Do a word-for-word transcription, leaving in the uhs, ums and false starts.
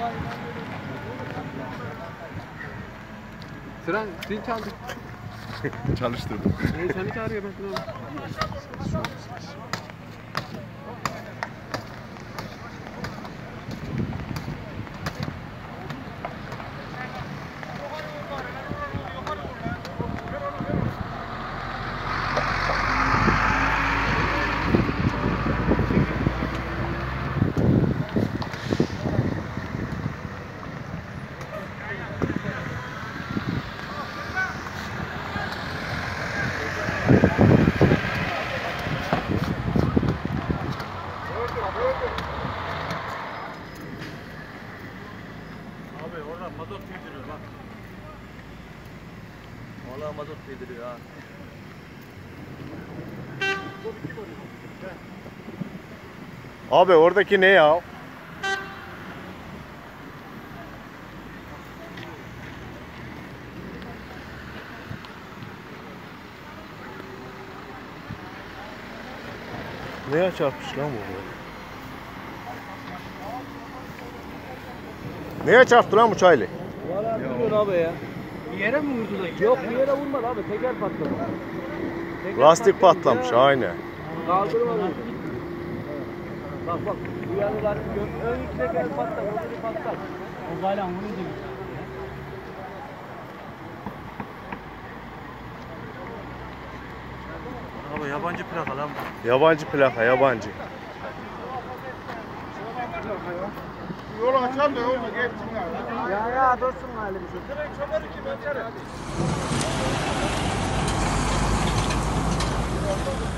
Sıran zil çaldı. Çalıştırdım. Ee, seni çağırıyor Metin abi. Abi orada mazot giydiriyor bak. Vallahi mazot giydiriyor ha. Abi oradaki ne ya? Neye çarpmış lan bu? Neye çarptı lan bu çaylı? Vallahi bilmiyorum abi ya. Bir yere mi vurdu da? Yok bir yere vurmadı abi, teker patladı. Teker Lastik patlamış ya. aynen. Kaldırmadı. Bak bak, bu yanı lastik yok. Ön iki teker patlar, öbürü patlar. O gayla vurunca Abi yabancı plaka lan bu. Yabancı plaka, yabancı. Yolu açalım da yolda geçsinler. Ya ya dursun halimizi. Direkt çömeri kim öncere?